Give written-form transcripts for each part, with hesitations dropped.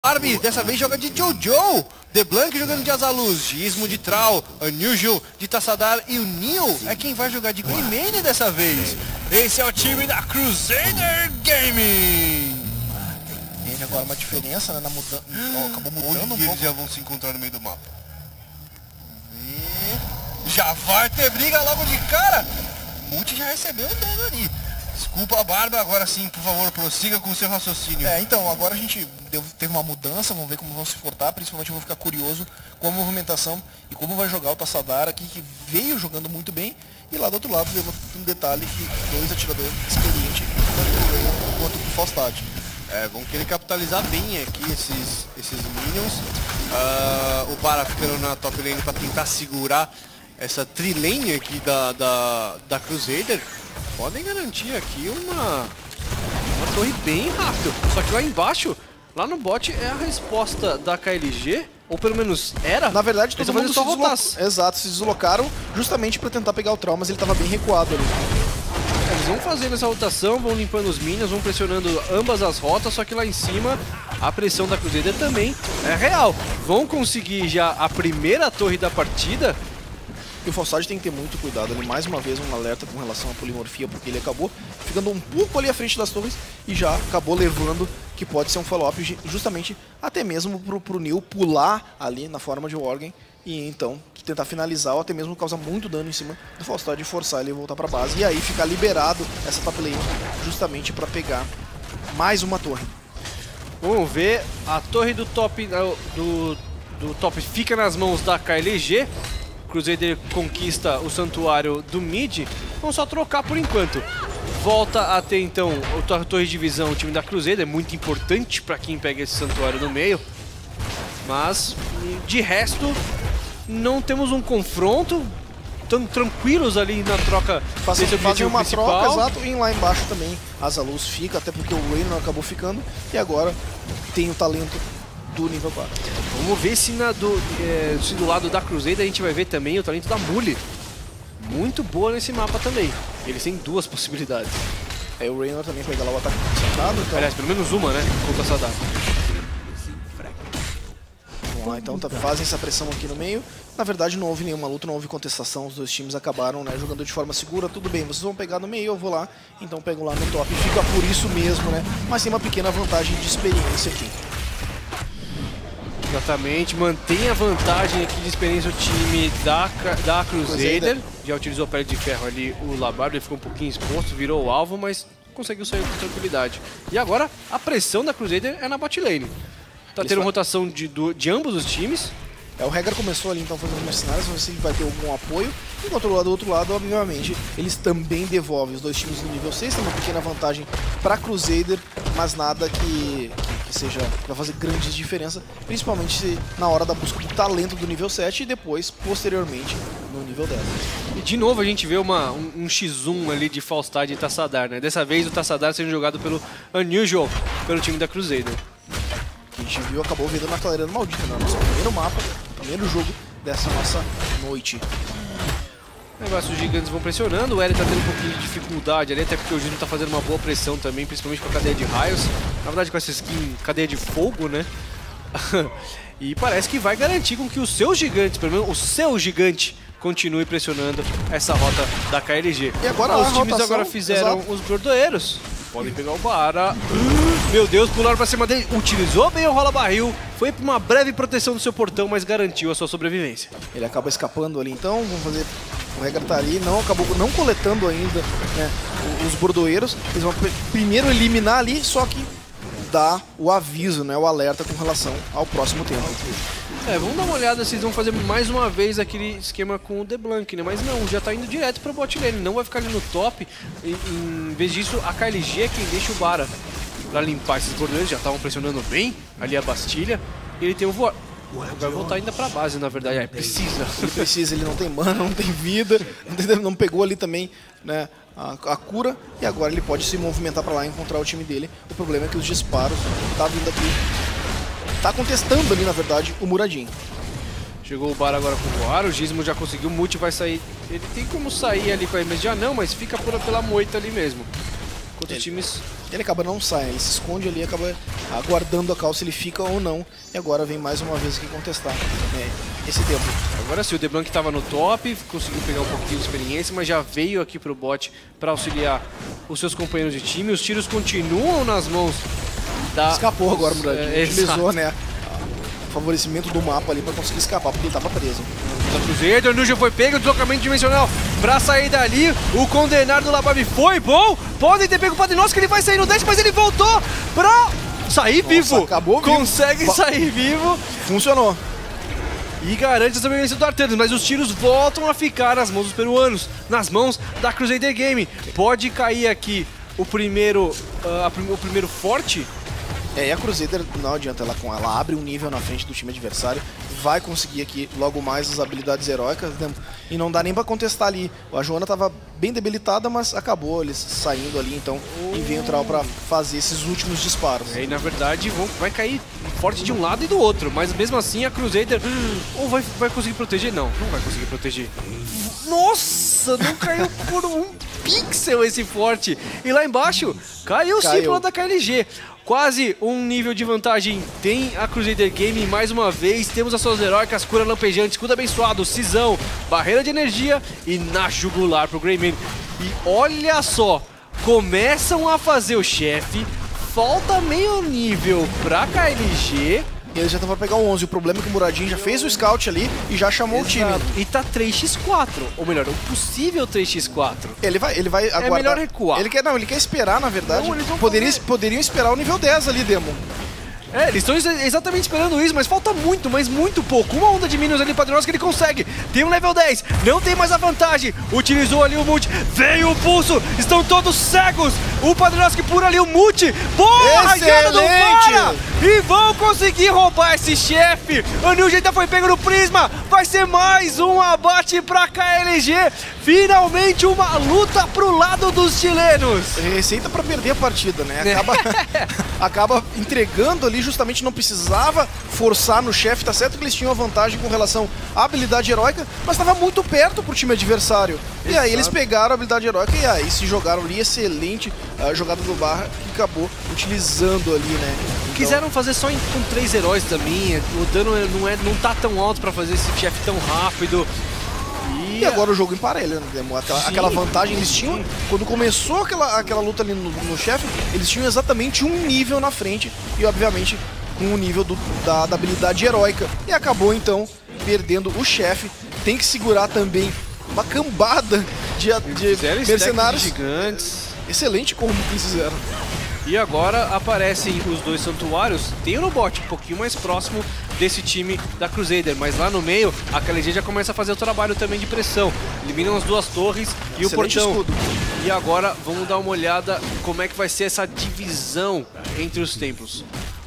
Barbie dessa vez joga de Jojo, TheBlank jogando de Azaluz, Gizmo de Trau, Unusual de Tassadar e o Neil é quem vai jogar de Greymane dessa vez. Esse é o time da Crusader Gaming. Tem agora uma diferença, né, na mudança, acabou mudando um pouco. Eles já vão se encontrar no meio do mapa. Já vai ter briga logo de cara. Multi já recebeu o dano ali. Desculpa, Barba, agora sim, por favor, prossiga com o seu raciocínio. Então, agora a gente teve uma mudança, vamos ver como vão se portar, principalmente eu vou ficar curioso com a movimentação e como vai jogar o Tassadar aqui, que veio jogando muito bem, e lá do outro lado teve um detalhe que dois atiradores experientes, tanto o Raynor quanto o Faustad. Vão querer capitalizar bem aqui esses minions. O Bara ficando na top lane para tentar segurar essa trilane aqui da Crusader. Podem garantir aqui uma torre bem rápido. Só que lá embaixo, lá no bot, é a resposta da KLG, ou pelo menos era. Na verdade, todo mundo só se deslocaram justamente para tentar pegar o Trau, mas ele estava bem recuado ali. Eles vão fazendo essa rotação, vão limpando os minions, vão pressionando ambas as rotas, só que lá em cima a pressão da Crusader também é real. Vão conseguir já a primeira torre da partida. E o Faustad tem que ter muito cuidado ali, mais uma vez um alerta com relação à polimorfia, porque ele acabou ficando um pouco ali à frente das torres e já acabou levando que pode ser um follow-up justamente até mesmo pro Neil pular ali na forma de Worgen e então tentar finalizar ou até mesmo causar muito dano em cima do Faustad e forçar ele a voltar pra base e aí ficar liberado essa top lane justamente para pegar mais uma torre. Vamos ver, a torre do top, do top fica nas mãos da KLG. Crusader conquista o santuário do mid, vão só trocar por enquanto. Volta a ter então a torre de visão, o time da Crusader, é muito importante para quem pega esse santuário no meio. Mas, de resto, não temos um confronto, tão tranquilos ali na troca desse objetivo uma principal. Troca, exato, e lá embaixo também Azaluz fica, até porque o Raynor acabou ficando, e agora tem o talento do nível 4. Vamos ver se do lado da Crusader a gente vai ver também o talento da Muli. Muito boa nesse mapa também. Eles têm duas possibilidades. Aí o Raynor também pega lá o ataque concentrado. Então... Aliás, pelo menos uma, né? Contra essa data. Vamos lá, então fazem essa pressão aqui no meio. Na verdade não houve nenhuma luta, não houve contestação. Os dois times acabaram, né, jogando de forma segura. Tudo bem, vocês vão pegar no meio, eu vou lá. Então pego lá no top. Fica por isso mesmo, né? Mas tem uma pequena vantagem de experiência aqui. Exatamente, mantém a vantagem aqui de experiência o time da Crusader. Já utilizou a pele de ferro ali, o Labardo, ele ficou um pouquinho exposto, virou o alvo, mas conseguiu sair com tranquilidade. E agora, a pressão da Crusader é na bot lane. Tá tendo rotação de ambos os times. O Regra começou ali então fazendo mercenários, vamos ver se ele vai ter algum apoio. Enquanto do outro lado, obviamente, eles também devolvem. Os dois times no nível 6 tem uma pequena vantagem para Crusader, mas nada que vai fazer grandes diferença, principalmente se na hora da busca do talento do nível 7 e depois, posteriormente, no nível 10. E de novo a gente vê um X1 ali de Faustad e Tassadar, né? Dessa vez o Tassadar sendo jogado pelo Unusual, pelo time da Crusader. Que a gente viu, acabou vendo na Clareira Maldita, né? Nosso primeiro mapa, primeiro jogo dessa nossa noite. Os gigantes vão pressionando, o L tá tendo um pouquinho de dificuldade ali, até porque o Gizmo tá fazendo uma boa pressão também, principalmente com a cadeia de raios. Na verdade com essa skin cadeia de fogo, né? E parece que vai garantir com que os seus gigantes, pelo menos o seu gigante, continue pressionando essa rota da KLG. E agora os times agora fizeram os bordoeiros. Podem pegar o Bara. Meu Deus, pularam pra cima dele. Utilizou bem o rola-barril. Foi pra uma breve proteção do seu portão, mas garantiu a sua sobrevivência. Ele acaba escapando ali então. Vamos fazer... O Regra tá ali, acabou não coletando ainda, né, os bordoeiros. Eles vão primeiro eliminar ali, só que dá o aviso, né, o alerta com relação ao próximo tempo. Vamos dar uma olhada se eles vão fazer mais uma vez aquele esquema com o TheBlank, né? Mas não, já tá indo direto pro bot lane, não vai ficar ali no top. Em vez disso, a KLG é quem deixa o Bara pra limpar esses bordoeiros, já estavam pressionando bem ali a Bastilha. E ele tem o voar. Vai voltar ainda pra base, na verdade. Precisa. Ele precisa, ele não tem mana, não tem vida, não pegou ali também, né, a cura, e agora ele pode se movimentar pra lá e encontrar o time dele. O problema é que os disparos tá vindo aqui, tá contestando ali, na verdade, o Muradin. Chegou o Bara agora com o voar, o Gizmo já conseguiu, o Multi vai sair. Ele tem como sair ali com a MS de anão, mas fica pela moita ali mesmo. enquanto os times... Ele acaba não saindo, ele se esconde ali, acaba aguardando a call se ele fica ou não. E agora vem mais uma vez aqui contestar esse tempo. Agora sim, o DeBlanc estava no top, conseguiu pegar um pouquinho de experiência, mas já veio aqui pro bot para auxiliar os seus companheiros de time. Os tiros continuam nas mãos da... Escapou agora o Muradinho, utilizou, exato, né, o favorecimento do mapa ali para conseguir escapar, porque ele estava preso. Da Crusader, o Nuja foi pego, o deslocamento dimensional pra sair dali. O condenado do Labab foi bom. Podem ter pego o Padre Nosso, que ele vai sair no dash, mas ele voltou pra sair vivo. Acabou vivo. Consegue sair vivo. Funcionou. E garante a sobrevivência do Artanis, mas os tiros voltam a ficar nas mãos dos peruanos, nas mãos da Crusader Game. Pode cair aqui o primeiro forte. E a Crusader, não adianta ela abre um nível na frente do time adversário, vai conseguir aqui logo mais as habilidades heróicas, né? E não dá nem pra contestar ali. A Joana tava bem debilitada, mas acabou eles saindo ali, então, e vem o Troll pra fazer esses últimos disparos. E na verdade vai cair forte de um lado e do outro, mas mesmo assim a Crusader ou vai conseguir proteger? Não vai conseguir proteger. Nossa, não caiu por um pixel esse forte. E lá embaixo, caiu sim pro lado da KLG. Quase um nível de vantagem tem a Crusader Game mais uma vez. Temos as suas heróicas, cura lampejante, escudo abençoado, cisão, barreira de energia e na jugular pro Greymane. E olha só, começam a fazer o chefe, falta meio nível pra KLG. E eles já estão pra pegar o 11. O problema é que o Muradinho já fez o scout ali e já chamou o time. E tá 3x4, ou melhor, o possível 3x4. Ele vai aguardar. É melhor recuar. Ele quer esperar, na verdade. Não, eles vão poderiam esperar o nível 10 ali, Demon. Eles estão exatamente esperando isso, mas falta muito, mas muito pouco. Uma onda de minions ali, Padre Nosso, que ele consegue. Tem um level 10, não tem mais a vantagem. Utilizou ali o multi, veio o pulso, estão todos cegos. O Padre Nosso que pura ali o multi. Boa, rajada do Para! E vão conseguir roubar esse chefe. O Nuja ainda foi pego no prisma. Vai ser mais um abate pra KLG. Finalmente uma luta pro lado dos chilenos. Receita pra perder a partida, né? Acaba entregando ali, justamente não precisava forçar no chefe. Tá certo que eles tinham a vantagem com relação à habilidade heróica, mas estava muito perto pro time adversário. E aí eles pegaram a habilidade heróica e aí se jogaram ali. Excelente jogada do Barra, que acabou utilizando ali, né? Então... Quiseram fazer só com 3 heróis também. O dano não tá tão alto pra fazer esse chefe tão rápido. E agora o jogo emparelha, né? Aquela vantagem eles tinham, quando começou aquela luta ali no chefe, eles tinham exatamente um nível na frente e obviamente com o nível da habilidade heróica. E acabou então perdendo o chefe. Tem que segurar também uma cambada de mercenários gigantes. Excelente como que eles fizeram. E agora aparecem os dois santuários. Tem o bot um pouquinho mais próximo desse time da Crusader, mas lá no meio a KLG já começa a fazer o trabalho também de pressão. Eliminam as duas torres e excelente o portão. Escudo. E agora vamos dar uma olhada como é que vai ser essa divisão entre os templos.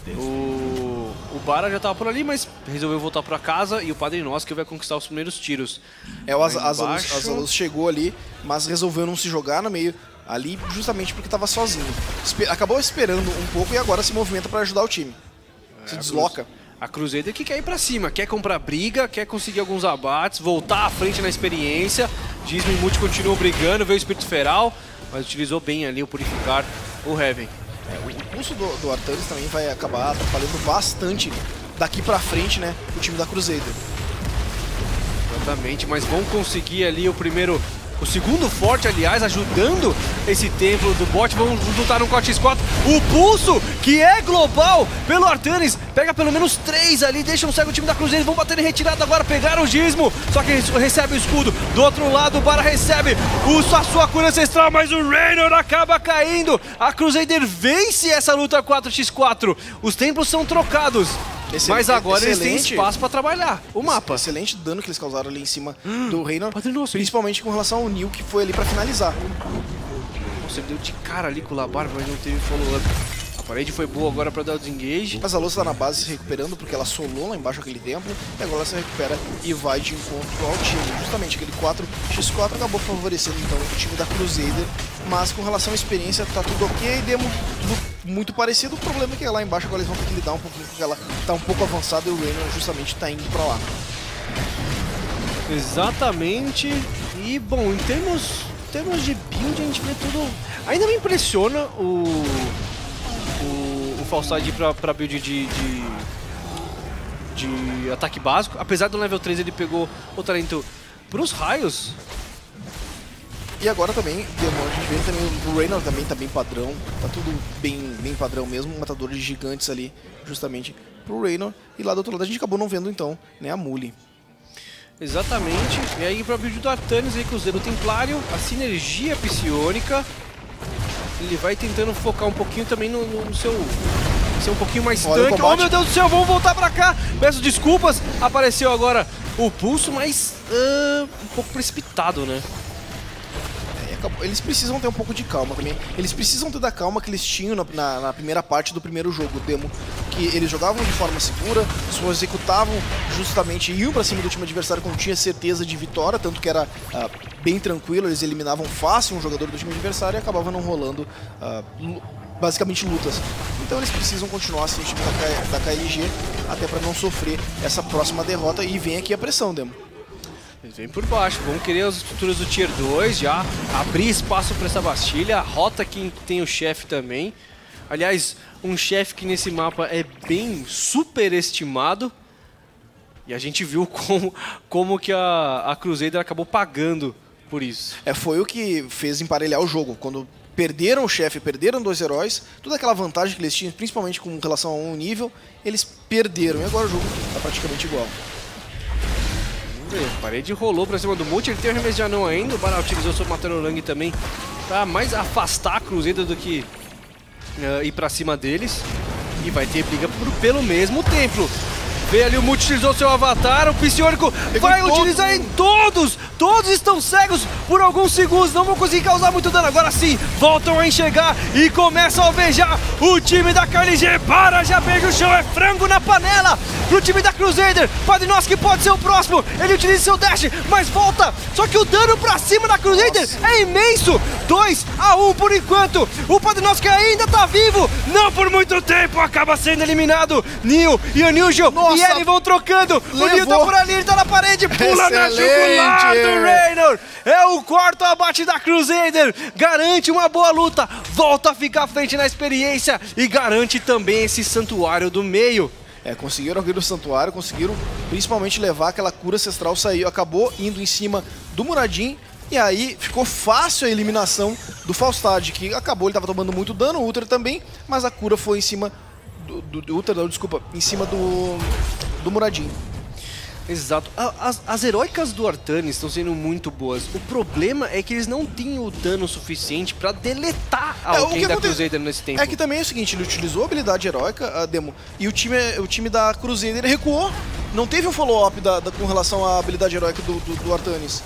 O Bara já estava por ali, mas resolveu voltar para casa e o Padre Nosso que vai conquistar os primeiros tiros. O Azaluz chegou ali, mas resolveu não se jogar no meio ali justamente porque estava sozinho. Acabou esperando um pouco e agora se movimenta para ajudar o time. Se desloca. A Crusader que quer ir pra cima, quer comprar briga, quer conseguir alguns abates, voltar à frente na experiência. Disney e Multi continuam brigando, veio o Espírito Feral, mas utilizou bem ali o Purificar o Heaven. O pulso do Artanis também vai acabar atrapalhando bastante daqui pra frente, né, o time da Crusader. Exatamente, mas vão conseguir ali o segundo forte, aliás, ajudando esse templo do bot. Vamos lutar no 4x4. O pulso, que é global pelo Artanis, pega pelo menos 3 ali, deixa um cego o time da Cruzeiro. Vão bater em retirada agora, pegaram o Gizmo. Só que recebe o escudo. Do outro lado, o Bara recebe a sua cura ancestral, mas o Raynor acaba caindo. A Crusader vence essa luta 4x4. Os templos são trocados. Mas agora eles têm espaço para trabalhar o mapa. Excelente dano que eles causaram ali em cima do Raynor, principalmente com relação ao Neil, que foi ali para finalizar. Nossa, ele deu de cara ali com o Labar, mas não teve follow-up. A parede foi boa agora para dar o desengage. Mas a Luz tá na base se recuperando porque ela solou lá embaixo aquele templo e agora ela se recupera e vai de encontro ao time. Justamente aquele 4x4 acabou favorecendo então o time da Crusader, mas com relação à experiência tá tudo ok, demo tudo muito parecido. O problema é que lá embaixo agora eles vão ter que lidar um pouquinho porque ela tá um pouco avançada e o Raynor justamente tá indo pra lá. Exatamente. E bom, em termos termos de build, a gente vê tudo... Ainda me impressiona o Falstad ir pra build de ataque básico. Apesar do level 3 ele pegou o talento pros raios. E agora também, a gente vê também, o Reynor também tá bem padrão, tá tudo bem padrão mesmo, um matador de gigantes ali, justamente pro Reynor. E lá do outro lado a gente acabou não vendo então, né, a Muli. Exatamente, e aí pra build do Artanis aí com o Zero Templário, a sinergia psionica. Ele vai tentando focar um pouquinho também no seu... ser um pouquinho mais tanque. Oh meu Deus do céu, vamos voltar pra cá. Peço desculpas, apareceu agora o pulso, mas um pouco precipitado, né? Eles precisam ter um pouco de calma também. Eles precisam ter da calma que eles tinham na primeira parte do primeiro jogo, o demo. Que eles jogavam de forma segura, só executavam justamente, iam pra cima do time adversário quando tinha certeza de vitória, tanto que era bem tranquilo, eles eliminavam fácil um jogador do time adversário e acabava não rolando basicamente lutas. Então eles precisam continuar assim o time da KLG, até pra não sofrer essa próxima derrota, e vem aqui a pressão, demo. Eles vêm por baixo, vão querer as estruturas do Tier 2 já, abrir espaço para essa Bastilha, a rota que tem o chefe também. Aliás, um chefe que nesse mapa é bem superestimado. E a gente viu como que a Crusader acabou pagando por isso. Foi o que fez emparelhar o jogo. Quando perderam o chefe, perderam 2 heróis, toda aquela vantagem que eles tinham, principalmente com relação a um nível, eles perderam. E agora o jogo está praticamente igual. A parede rolou pra cima do Multi, ele tem o arremesso de anão ainda, o Baral utilizou seu Matarolang também pra mais afastar a Crusader do que ir pra cima deles. E vai ter briga pelo mesmo templo. Vê ali o Multi utilizou seu avatar, o Psionico vai utilizar em todos! Todos estão cegos por alguns segundos, não vão conseguir causar muito dano. Agora sim, voltam a enxergar e começam a alvejar o time da KLG. Para, já perde o chão, é frango na panela pro time da Crusader. Padinoski pode ser o próximo, ele utiliza seu dash, mas volta. Só que o dano pra cima da Crusader é imenso. 2-1 por enquanto. O Padinoski ainda tá vivo, não por muito tempo, acaba sendo eliminado. Nil e o Niljo e ele vão trocando. O Nil tá por ali, ele tá na parede, pula na jugular do Reynor. É o quarto abate da Crusader, garante uma boa luta, volta a ficar à frente na experiência e garante também esse santuário do meio. Conseguiram abrir o santuário, conseguiram principalmente levar aquela cura ancestral, saiu, acabou indo em cima do Muradin. E aí ficou fácil a eliminação do Falstad, que acabou, ele tava tomando muito dano, o Ultra também, mas a cura foi em cima em cima do Muradin. Exato. As heróicas do Artanis estão sendo muito boas. O problema é que eles não têm o dano suficiente pra deletar alguém da Crusader nesse tempo. É que também é o seguinte, ele utilizou a habilidade heróica, a demo, e o time da Crusader recuou. Não teve um follow-up com relação à habilidade heróica do Artanis.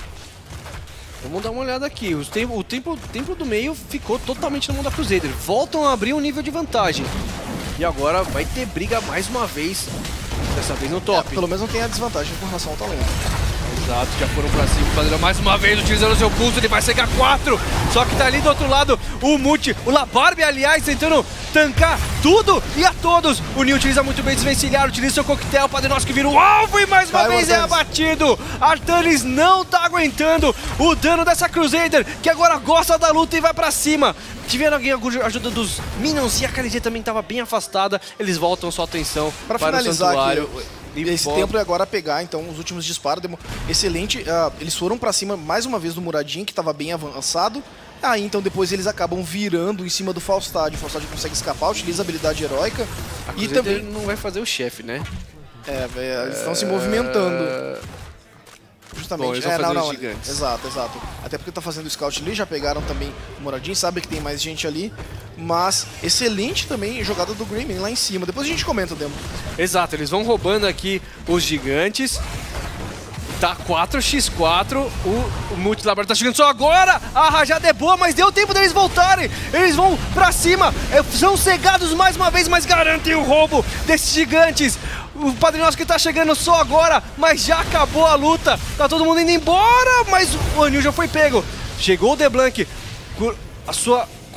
Vamos dar uma olhada aqui. O templo do meio ficou totalmente na mão da Crusader. Voltam a abrir um nível de vantagem. E agora vai ter briga mais uma vez. Dessa vez no top. Pelo menos não tem a desvantagem com relação ao talento. Exato, já foram pra cima, fazendo mais uma vez, utilizando o seu pulso, ele vai cegar 4. Só que tá ali do outro lado o Multi, o Labarbe, aliás, tentando tancar tudo e a todos. O Nil utiliza muito bem desvencilhar, utiliza seu coquetel, o Padinoski vira o alvo e mais uma vez é abatido. Artanis não tá aguentando o dano dessa Crusader, que agora gosta da luta e vai pra cima. Tiveram alguém ajuda dos Minions e a KLG também estava bem afastada. Eles voltam sua atenção para finalizar o santuário. Esse templo é agora pegar então os últimos disparos. Excelente. Eles foram para cima mais uma vez do Muradin, que estava bem avançado. Aí então depois eles acabam virando em cima do Falstad. O Falstad consegue escapar, utiliza a habilidade heróica. E também não vai fazer o chefe, né? Eles estão se movimentando. Justamente. Bom, eles vão fazer os gigantes. Exato. Até porque tá fazendo o scout ali, já pegaram também o Muradin, sabe que tem mais gente ali. Mas excelente também jogada do Greyman lá em cima. Depois a gente comenta o demo. Exato, eles vão roubando aqui os gigantes. Tá 4x4, o Multilabar tá chegando só agora, a rajada é boa, mas deu tempo deles voltarem, eles vão pra cima, são cegados mais uma vez, mas garantem o roubo desses gigantes. O Padinoski tá chegando só agora, mas já acabou a luta, tá todo mundo indo embora, mas o Anil já foi pego. Chegou o DeBlanc, a sua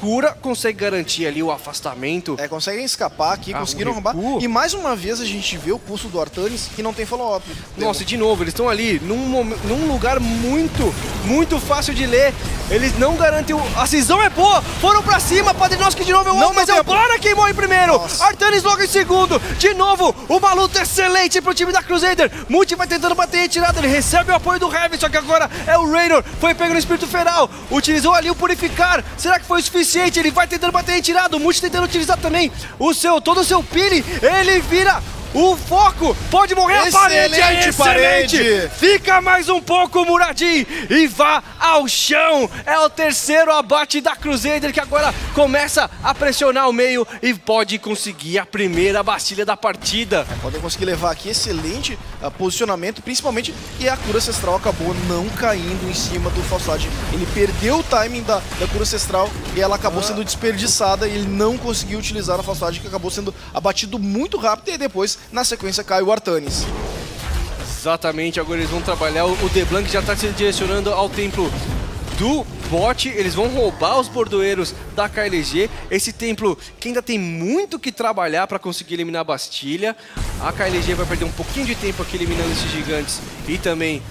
Cura consegue garantir ali o afastamento. Conseguem escapar aqui, conseguiram roubar. E mais uma vez a gente vê o pulso do Artanis que não tem follow-up. Nossa, e de novo, eles estão ali num lugar muito fácil de ler. Eles não garantem a cisão é boa. Foram pra cima, Padrinoski de novo é o alvo, mas é o Bara quem morre primeiro. Nossa. Artanis logo em segundo. De novo, uma luta excelente pro time da Crusader. Multi vai tentando bater retirada, ele recebe o apoio do Heavy, só que agora é o Raynor. Foi pego no Espírito Feral, utilizou ali o Purificar. Será que foi o suficiente? Ele vai tentando bater retirada, o Multi tentando utilizar também todo o seu pile. Ele vira o foco, pode morrer a parede, excelente! Fica mais um pouco, Muradin, e vá ao chão. É o terceiro abate da Crusader, que agora começa a pressionar o meio e pode conseguir a primeira bastilha da partida. Podem conseguir levar aqui excelente posicionamento, principalmente, e a cura ancestral acabou não caindo em cima do Falstad. Ele perdeu o timing da cura ancestral e ela acabou sendo desperdiçada e ele não conseguiu utilizar a Falstad, que acabou sendo abatido muito rápido e depois na sequência cai o Artanis. Exatamente, agora eles vão trabalhar, o DeBlanc já está se direcionando ao templo do bot, eles vão roubar os bordoeiros da KLG, esse templo que ainda tem muito que trabalhar para conseguir eliminar a Bastilha. A KLG vai perder um pouquinho de tempo aqui eliminando esses gigantes e também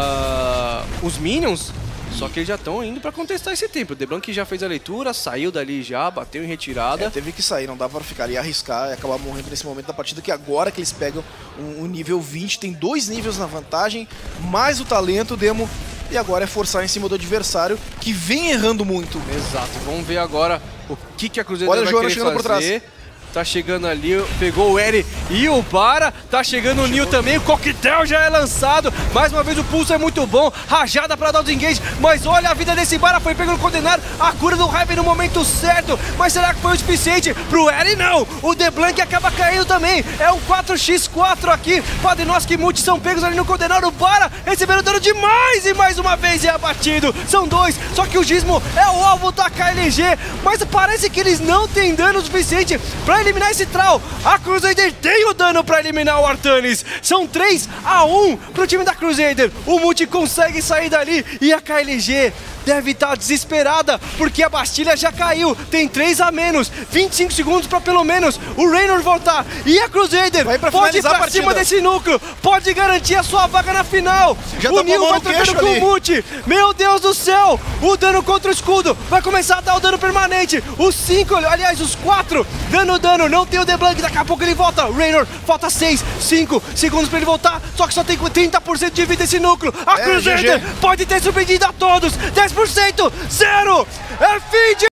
os minions. Só que eles já estão indo para contestar esse tempo. O DeBlanc já fez a leitura, saiu dali já, bateu em retirada. Teve que sair, não dá para ficar ali, arriscar e acabar morrendo nesse momento da partida, que agora que eles pegam um nível 20, tem 2 níveis na vantagem, mais o talento, Demo, e agora é forçar em cima do adversário, que vem errando muito. Exato, vamos ver agora o que a Crusader vai querer fazer. Por trás. Tá chegando ali, pegou o Eri e o Bara, tá chegando o Nil também, o coquetel já é lançado, mais uma vez o pulso é muito bom, rajada pra dar os engage, mas olha a vida desse Bara, foi pego no condenado, a cura do Heavy no momento certo, mas será que foi o suficiente pro Eri? Não, o DeBlanc acaba caindo também, é um 4x4 aqui, Padrinoski e Multi são pegos ali no condenado, o Bara recebendo dano demais e mais uma vez é abatido, são 2, só que o Gizmo é o alvo da KLG, mas parece que eles não têm dano suficiente pra eliminar esse Troll. A Crusader tem o dano para eliminar o Artanis. São 3-1 pro time da Crusader. O Multi consegue sair dali e a KLG deve estar desesperada, porque a Bastilha já caiu, tem 3 a menos, 25 segundos para pelo menos o Raynor voltar, e a Crusader pode ir pra cima desse núcleo, pode garantir a sua vaga na final. Já o Nil vai trocando com o Multi, meu Deus do céu, o dano contra o escudo, vai começar a dar o dano permanente, os 5, aliás os 4, dano, não tem o DeBlanc, daqui a pouco ele volta, Raynor, falta 5 segundos para ele voltar, só que só tem 30% de vida esse núcleo, a Crusader pode ter surpreendido a todos, 10%, 0, é fim de